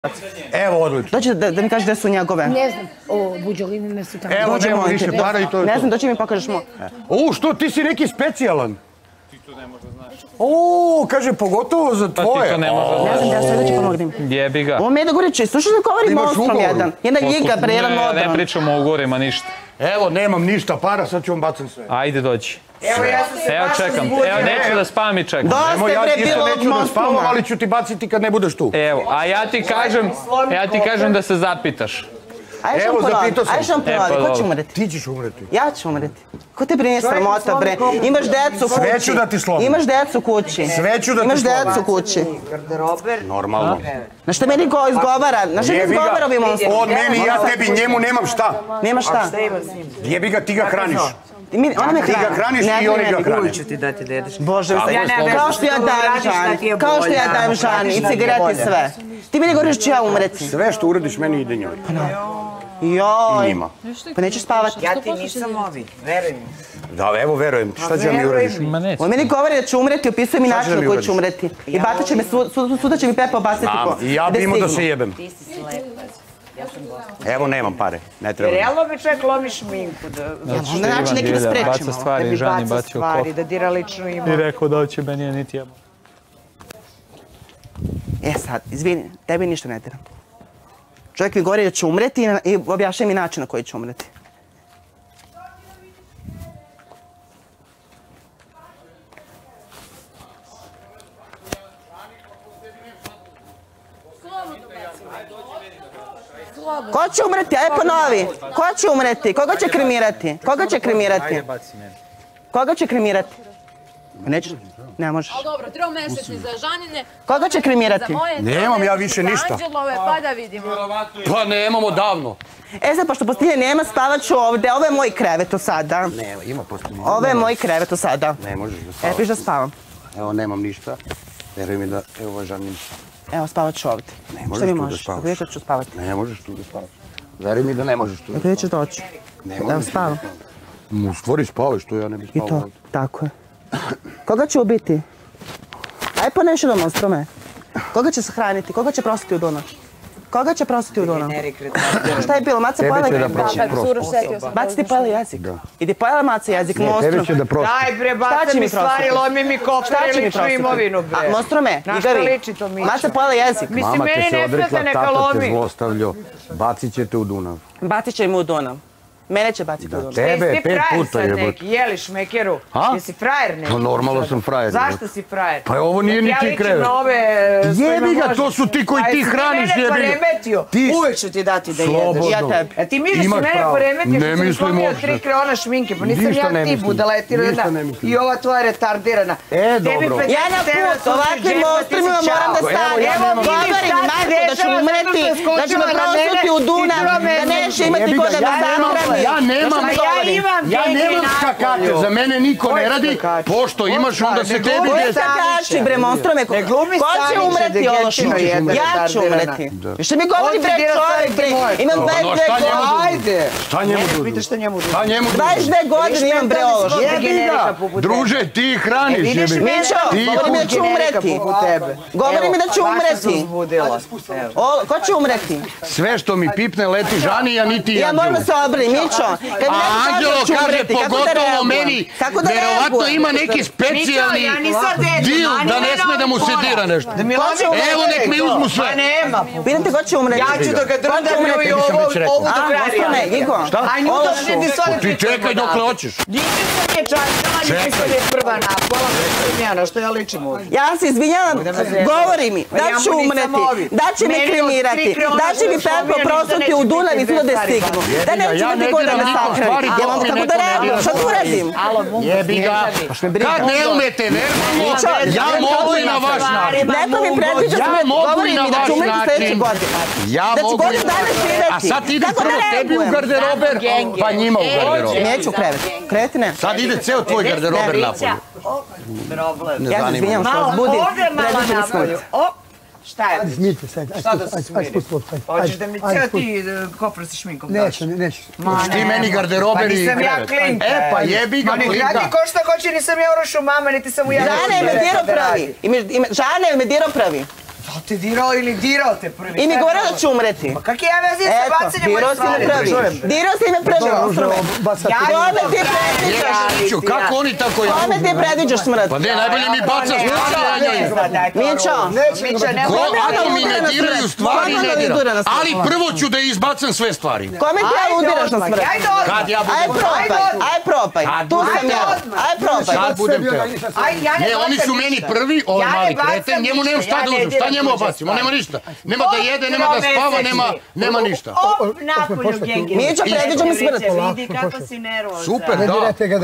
Evo, odlično. Dođe da mi kažeš gde su njegove. Ne znam, ovo buđoline su tamo. Evo, nema više para i to je to. Ne znam, dođe mi pokažeš mo. Što, ti si neki specijalan? Ti to ne možda znaš. Kaže, pogotovo za tvoje. Ti to ne možda znaš. Ne znam, da ja sve da ću pomognem. Jebi ga. Ovo Meda Gorić, slušaj da govori monstrom jedan. Jedna ljiga, pre jedan modron. Ne pričamo o gorima ništa. Evo, nemam ništa para, sad ću vam bacam sve. Ajde, dođi. Evo, ja sam se Evo baš čekam, evo neću da spavam i čekam. Dosta je bre bilo od Neću da spavam, monstruma. ali ću ti baciti kad ne budeš tu. Evo, a ja ti kažem da se zapitaš. Ajde Evo, što vam zapitao ponovi, sam. ajde što vam ponovi, ko će umreti? Ti ćeš umreti. Ja ću umreti. Ko te brine sramota bre? Imaš decu kući. Sve ću da ti slomim. Imaš decu kući. Sve ću da ti Imaš slomim. decu kući. Normalno. Na što meni ko izgovara? Na što mi Jebi ga. izgovara ovi monstrum? On meni i ja tebi, njemu nemam šta. Nema šta. Jebi ga, ti ga hraniš. Ona me Ti ga hraniš i oni ga hrane. ću ti dati da jedeš. Bože, kao što ja dajem žani. Kao što ja dajem žani. I cigareti sve. Ti meni govoriš da ću ja umreti. Sve što uradiš meni ide njoj. Joj. I njima. Pa nećeš spavati. Ja ti nisam ovi, veruj mi. Da, evo, verujem. Šta će mi uradiš? Ma neću. On meni govori da ću umreti, opisuje mi Šta način će na mi koji uradiš? ću umreti. I bata će me, suda će mi Pepa obasiti po... I ja bi imao da se jebem. Ti si slepac. Ja sam gost. Evo, nemam pare. Ne treba. Realno mi čovjek lomi šminku da Na način neki da sprečimo. Baca stvari, žani baca bacio stvari, kof. da dira ličnu I imovinu. rekao da će meni niti jebo. Sad, izvini, tebi ništa ne diram. Čovjek mi govori da će umreti i objašnja mi način na koji će umreti. Ko će umreti? Ajde ponovi. Ko će umreti? Koga će kremirati? Koga će kremirati? Koga će kremirati? Nećeš? Ne možeš. Ali dobro, tromesečni za Žanine. Koga će kremirati? Za moje Nemam ja više ništa. Anđelove, pa da vidimo. Pa nemamo davno. Sad, pošto postilje nema, spavat ću ovde. Ovo je moj krevet od sada. Ne, ima postelja. Ovo je moj krevet od sada. Ne možeš da spavaš. Piš da spavam. Evo, nemam ništa. Veruj mi da, evo, žanim. Evo, spavat ću ovde. Ne Šta možeš mi tu da možeš? spavaš. Ako vidiš da ću spavati. Ne možeš tu da spavaš. Veruj mi da ne možeš tu da Ako vidiš doći. Ne Evo, možeš. spavam. U stvari spavaš, to ja ne bi I spavao. to, ovdje. tako je. Koga će ubiti? Aj pa nešto da monstrume. Koga će sahraniti? Koga će prositi u Dunav? Koga će prositi u Dunav? Šta je bilo? Maca Tebe pojela? će da prosi. Baci ti pojela jezik. Idi pojela maca jezik, monstrum. Tebe će da prosi. Daj bre, Šta baca će mi mi stvari, prostiti? lomi mi Šta kofer će i mi ličnu prostiti? imovinu bre. Monstrume, Na šta Igavi. liči to Mića? Maca pojela jezik. Mislim, Mama te meni se ne odrekla, smeta, neka tata te lomi. zlostavljao. Bacit će te u Dunav. Bacit će mu u Dunav. Mene će baciti u Dunav. Tebe Jesi ti 5 frajer puta sad jebote. neki, jeli šmekeru? A? Jesi frajer neki? Pa normalno sam frajer. Zašto si frajer? Pa ovo nije ni ti Ja ličim krevet. na ove s kojima Jebi ga, možeš. to su ti koji A ti jesi hraniš, mene jebi ga. poremetio? Ti- Uvijek ću ti dati da jedeš. Slobodno. Ja tebi. A ti misliš da si Imaš mene pravo. poremetio Ne što si mi mislim slomio uopšte. 3 kreona šminke? Pa nisam Ništa ja ne ti mislim. budala, ti Ništa jedna ne mislim. i ova tvoja retardirana. Dobro. Ja na put, ovakvim monstrumima moram da stavim. Govorim majko da ću umreti, da ću me prosuti u Dunav, da neće imati Jebi ko ga, da me zahrani. ja nemam, ja nemam skakače, za mene niko ne radi, pošto imaš onda se tebi Koji desi. skakači bre, monstrume? Ne glumi Ko će Stanića, umreti da ovo Genčino što? jede Ja ću retardirana. umreti. Što mi govori On bre ti dira čovjek bre? stvari ti Imam moje. 22 šta njemu godine. Ajde. Šta njemu Mene dudu? pitaš šta njemu dudu. Šta njemu dudu? 22 godine imam bre ovo što. Jebi ga, druže, ti hraniš, Vidiš jebi. Mićo, Ti govori mi da ću umreti. Govori mi da ću umreti. Ko će umreti? Sve što mi pipne leti žani, a niti Ja moram da Anđelo. se obrnim, Mićo. Kad mi A neko Anđelo da ću kaže, umreti, kako da pogotovo reagujem? meni, Kako da verovatno reagujem? ima neki specijalni Mićo, ja nisam dete, dil da ne sme da mu se dira nešto. Da mi lomi Evo, nek mi uzmu sve. Pa nema. Pitate ko će umreti? Ja ću da ga drndam umreti? i ovu do kraja. Monstrume, Igo. A nju to Ološu. vidi sada Ti čekaj dok hoćeš. Nisam je častala, nisam je prva napola, na što ja ličim ovdje. Ja se izvinjavam, govori mi da ću umreti, da će me kremirati, da će mi Pepo prosuti u Dunav i svuda da stignu, da neće ja imati ne ko da diram me nikom sahrani. stvari, Ja vam dok mi kako neko da ne reagujem, dira šta tu uradim? Jebi ga. Kad ne umete verbalno, ja mogu i na vaš način. Neko mi predviđa Ja smrt, mogu govori i na mi da ću vaš umreti sledeće način. godine. Ja Da ću mogu i godinu na dana vaš način. živeti. A sad ide Kako da prvo tebi u reagujem? garderober, pa njima u garderober. Neću krevet, krevet ne. Sad ide ceo tvoj garderober napolje. Ne Ja se zanima. izvinjavam što vas budim, predviđa mi smrt. Šta je? Smijte se, Šta da se smiriš? Hoćeš da mi ceo ti kofr sa šminkom daš? Neću. Ti meni garderober Pa i nisam ja krevet. klinka. E pa jebi ga Ma ne klinka. gradi ko šta hoće, nisam ja urošu mama, niti sam u javnosti. Žana je me dirao pravi. Žana je me dirao pravi. Da te dirao ili dirao te prvi? I mi govorio da ću umreti. Pa kakve ja veze sa bacanjem moje stvari? Dirao si me prvi, Monstrume. Kome ti predviđaš? Kako oni tako ja? Kome ti predviđaš smrt? Pa ne, najbolje mi baca stvari, ja njoj. Mićo. Ako mi ne diraju stvari, ne diram. Ali prvo ću da izbacam sve stvari. Kome ti ja udiraš na smrt? Kad ja Aj budem probaj, aj probaj. Tu sam ja. Aj probaj. Kad budem teo. Ne, oni su meni prvi, ovaj mali kreten, njemu nemam šta da uzmem, šta njemu obacim, on nema ništa. Nema da jede, nema da spava, nema ništa. Napolju genge. Mićo, predviđa mi smrt. Vidi kako si nervozan. Super, da.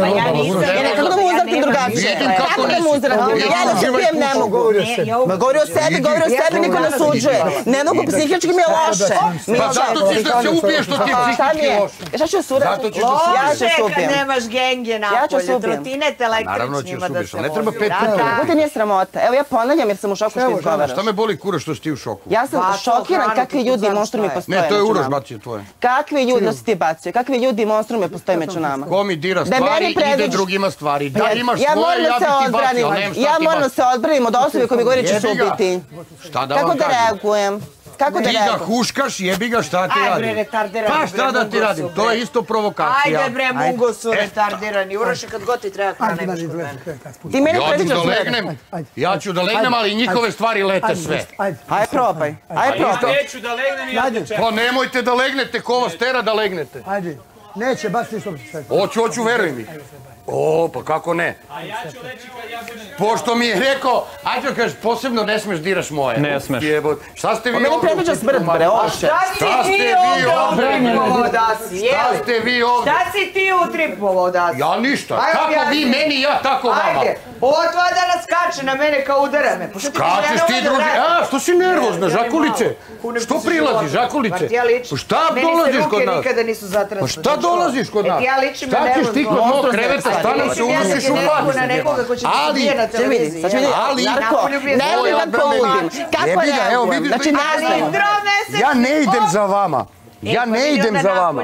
Kako da mu uzrati drugačije? Kako da mu uzrati? Ja da se pijem ne mogu. Ma govori o sebi, niko ne suđuje. Ne mogu, psihički mi je loše. Pa zato ćeš da se ubiješ što ti je psihički loše. Šta ću surati? Zato ćeš da se Loše kad nemaš genge napolju, trotinete naravno ćeš električnima da ubiješ, se ali ne treba voze. 5 puta. Kako ti nije sramota? Evo ja ponavljam jer sam u šoku što izgovaraš. Šta me boli kura što si ti u šoku? Ja sam šokiran kakvi ljudi i monstrumi postoje. Ne, to je među Uroš nama. bacio tvoje. Kakvi ljudi, da si ti bacio, kakvi ljudi i monstrume postoje među nama. Ko mi dira Da meni stvari, ide predviđaš- drugima stvari. Da imaš Ja svoje, moram ja da bi se ti bacio, odbranim. ali nemam šta Ja ti moram da bacio. se odbranim od osobe koji mi govori ćeš Jebi ga. ubiti. Šta da Kako vam da kažem? reagujem? Kako da Ti ga reagujem? huškaš, jebi ga, šta ti Aj bre, radim? retardirani. Pa šta da ti radim? To je isto provokacija. Ajde bre, mungo su retardirani. Uroše kad god ti treba kada nemaš kod mene. Ti meni Ja ću predviđaš da smrt. legnem, ja ću da legnem, ali njihove stvari lete sve. Aj probaj, aj probaj. Neću da legnem i ja te čekam. Pa nemojte da legnete, ko vas tera da legnete. Ajde, neće, baš ti što bi sve. Hoću, veruj mi. O, pa kako ne? A ja ću reći kad ja budem... Pošto mi je rekao, ajde kažeš, posebno ne smeš diraš moje. Ne smeš. Šta ste vi Meni ovdje? predviđa smrt, bre, oše. Šta si ti ovdje utripovao da si, Šta jeli? ste vi ovdje? Šta si ti utripovao da si? Ja ništa. Ajde, Kako objasni. vi meni, ja tako vama. Ajde, ovo tvoja danas skače na mene kao udara me. Pa što ti Kačeš ti drugi, a što si nervozna, žakulice? Što prilaziš, žakulice? Pa ti ja ličim. Pa šta dolaziš kod Meni se nas? ruke nikada nisu zatrasne. Pa šta dolaziš kod nas? Ja ličim na Šta ćeš ti kod mog kreveta, šta nam se unošiš u na nekoga ko će da se Ali, bije na televiziji. Sad ću vidjeti, Ali- Narko, Napolju bi je ne tvoj vidim da poludim. Kako Jebi ga, evo, reagujem? vidiš Znači, da- nastavim. Ja ne idem za vama. Ja ne idem za vama.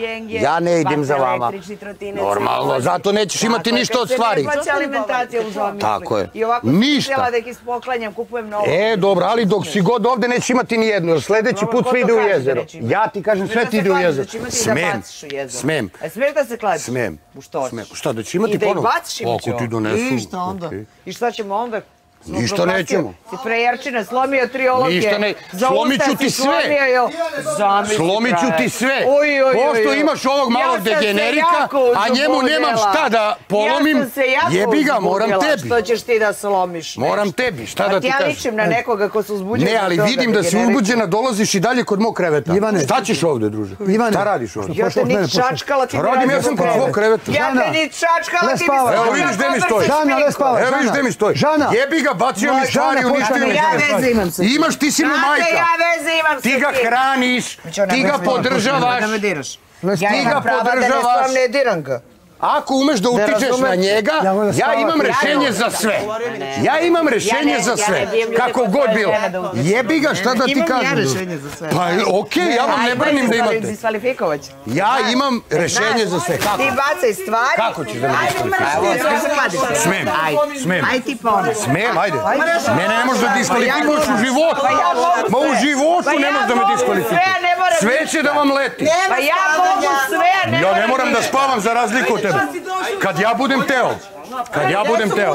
Ja ne idem za vama. Normalno, zato nećeš imati ništa od stvari. Alimentacija uz ova Tako je. I ovako Ništa. sam htjela da ih ispoklanjam, kupujem novo. E, dobro, ali dok si god ovde nećeš imati ni jednu, jer sljedeći Dobro, put ko sve to ide u kaže da jezero. neće imati? Ja ti kažem, sve ti ide u jezero. Smem, smem, Smiješ da se kladiš? smem. U što Smem. hoćeš? Šta, da će imati I da ih ponovo? baciš imat će Ako ti ovo. donesu. I šta onda? okej. I šta ćemo onda? Smo Ništa propastio. nećemo. Si frejerčina, slomio 3 olovke. Ništa ne- Za slomit ću usta ti si sve. slomio, jel? Zamisli, Slomit ću ti sve. Uj, uj, uj, Pošto uj. imaš ovog malog Ja sam se degenerika, jako a njemu nemam uzbudila. šta da polomim, Ja sam se jako jebi ga, moram uzbudila. tebi. Što ćeš ti da slomiš? Moram tebi, šta da ti Ja kažem? ličim na nekoga ko se uzbuđuje. Ne, ali vidim da si uzbuđena, dolaziš i dalje kod mog kreveta. Ivane. Šta ćeš ovde, druže? Ivane. Šta radiš ovde? Ja te niti čačkala, ti Šta mi radim, ja radiš sam u kod krevet. svog kreveta. Ja te niti čačkala, Le ti mi spava. se Evo, vidiš gde mi stoji. Žana, le spava. Evo vidiš gde mi stoji. Žana. Jebi ga, bacio mi Žana, stvari, uništio mi Ja veze imam sa tim. Imaš, ti si mu Znate, majka. ja veze imam sa Ti ga tim. hraniš, ti ga podržavaš. Da me diraš. Le Ja spava. Ti ga imam prava da ne podržavaš. spam, ne diram ga. Ako umeš da utičeš razumem. na njega, Ja moram da ja spavam. imam rešenje za sve. Ja imam rešenje za sve. bijem ljude Kako koji god svoje bilo. žene da uzmu. Jebi ga, šta da ti Imam ja kažem? rešenje za sve. Pa okej, ja vam ne branim da imate. Diskvalifikovat ću. Ja imam rešenje za sve. Kako? Ti bacaj stvari. Kako ćeš da me Ajde, diskvalifikuješ? mrš ti, da se kladiš. Smem, smem. Ajde ti pa ono. Smem, ajde. Mene ne možeš da diskvalifikuješ u životu. Pa ja mogu Ma u sve. životu Pa ne ja možeš da me mogu diskvalifikuješ. sve, ne moram Sve ništa. će da vam leti. Pa ja mogu sve, ne Ja ne moram moram da ništa. spavam za razliku od tebe. Kad ja budem teo. Kad ja budem teo.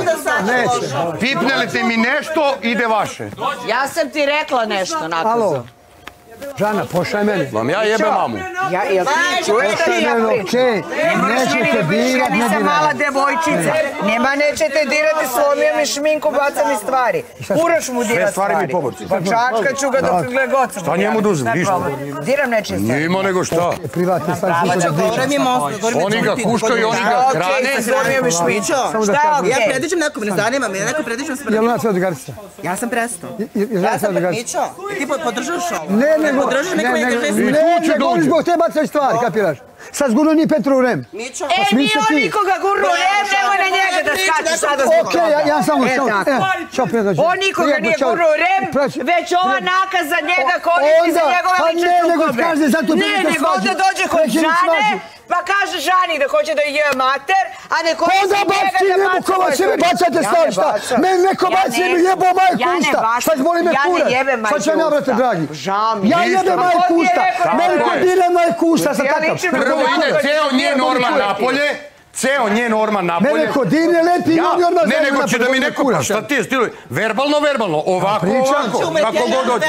Pipnelite mi nešto, ide vaše. Ja sam ti rekla nešto, Nakozo. Alo. Žana, pošaj mene. Vam ja jebem mamu. Jel ti čuješ da Pošaj ti ja mene, pričam? okej. Nećete dirat, ne Nisam mala dirat. devojčica. Nema nećete dirati, slomio mi šminku, bacam mi stvari. Uroš mu dira Sve stvari. stvari mi poborci. Pa čačka ću ga dok gle god sam. Šta njemu da uzmem, ništa. Diram nečije stvari. Nima nego šta. Privatne stvari su da dirat. Govore mi monstru, govore mi Oni ga čuti. kuškaju, oni ga Okej, hrane. slomio mi šminku. Mićo, Samo da Šta je kažem. ja okej? predviđam nekom, ne zanima me, ja nekom predviđam smrt. Jel ona sve odgarca? Ja sam prestao. Žena Ja sve sam, odgarca. Mićo, ti podržaš ovo? Ne, nego, Podržaš nekom i kaže smrt. tu ću nego oni dođe. zbog te bacaju stvari, kapiraš? Sad zgurno ni Petru u rem. Mićo, Nije on nikoga gurno, nemoj na njega da skačeš sada zbog Okej, ja samo, E, tako. čao prije dođe. On nikoga nije gurno u rem, već ova nakaza njega koristi za njegove lične nego sukobe. bre. kaže, zato Ne, prekidate nego svađu. ovdje dođe kod Prekidate Žane, svađu. pa kaže Žani da hoće da je mater, a ne hoće Onda si baci, njega da jebo baca kova, ovaj sve me stvari. bacate Ja stvari, ne šta? bacam. Meni neko Ja baci, ne- mi jebo majku ja ne usta. bacam. Šta boli me Ja ne kurac? jebem Šta ću vam ja, majke brate, usta. dragi? Žao mi je. Ja jebem Pa majku ko ti je usta. rekao da Meni ne ko radiš? dire majku usta sa Ja takav. ličim na Prvo ide ceo njen orman napolje, ceo njen orman napolje. Mene ko dire lepi i on orman Ne, nego će da mi neko, pa šta ti je stilu, verbalno, ovako, ovako, kako god dođe.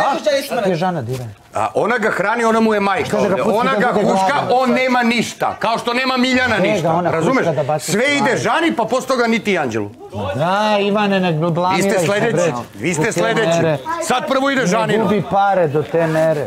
A ona ga hrani, ona mu je majka ovdje. Ona ga huška, on nema ništa. Kao što nema Miljana ništa, razumeš? Sve ide Žani, pa posto toga niti Anđelu. Da, Ivane, nek blamiraj. Vi ste sledeći, vi ste sledeći. Sad prvo ide Žanino. Gubi pare do te mere.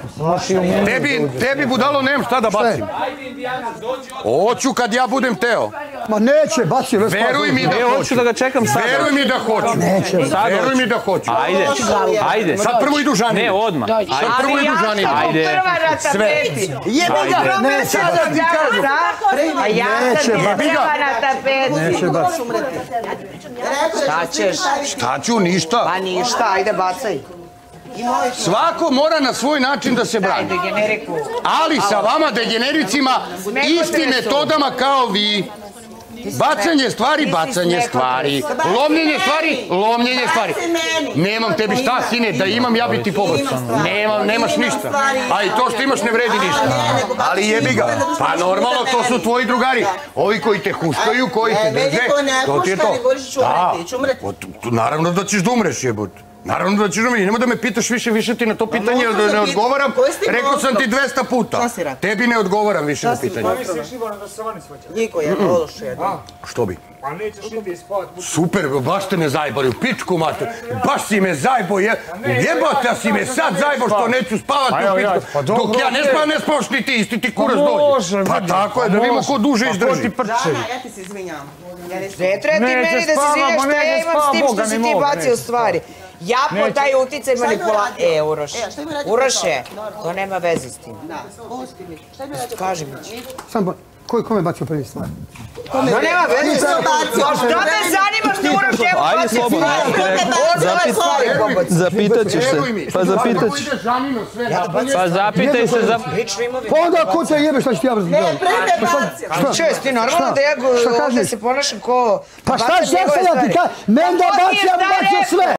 Tebi budalo nemam šta da bacim. Hoću kad ja budem teo. Ma neće, baci. Veruj mi da hoću. Hoću da ga čekam sada. Veruj mi da hoću. Veruj mi da hoću. Ajde. Sad prvo idu Žanino. Ne, odmah. Sad prvo idu Žanino. Ajde. Prva na tapeti. Jebi ga, neće sada ti kažem. A ja sam ti Jebi ga. prva na tapeti. Neće baci. Šta ćeš? Šta ću, ništa. Pa ništa, ajde bacaj. Svako mora na svoj način da se brani. Degeneriku. Ali sa vama degenericima istim metodama kao vi. Bacanje stvari, lomljenje stvari. Nemam tebi šta, sine, da imam, ja bi ti pobacao. Nemaš ništa. A i to što imaš ne vredi ništa. Ali jebi ga. Pa normalno, to su tvoji drugari. Ovi koji te huškaju, koji te drže. To ti je to. Da. Naravno da ćeš da umreš, jebote. Naravno da ćeš umreti, nemoj da me pitaš više ti na to pitanje, ne odgovaram. Rekao sam ti 200 puta. Tebi ne odgovaram više na pitanje. Niko je ološio jedno. Što bi? Pa nećeš indi spavat. Super, baš te me zajebali, u pičku mater. Baš si me zajebo, jebate si me sad zajebo što neću spavati u pičku. Dok ja ne spavam, ne spavaš ni ti, isti ti kurac dođe. Pa tako je, da vidimo ko duže izdrži. Žana, ja ti se izvinjam. Ne treba ti meni da se izvinjaš što ja imam s tim što si ti bacio stvari. Ja po taj uticaj manipulacije. Uroše, to nema veze s tim. Da, pusti mi. Šta mi radio? Kaži mi. Samo, kome bacio prvi stvar? To nema veze s tim. Šta me zanima što Uroš je Ajde, slobodno. Zapitat ćeš se. Pa zapitat ćeš. Pa zapitaj se za... Pa onda ko te jebe, šta ću ti ja razgledati? Ne, prede bacio. Čest, ti normalno da ja ovdje se ponašam ko... Pa šta ću ja sad da ti kažem? Men da baci, ja bi bacio sve.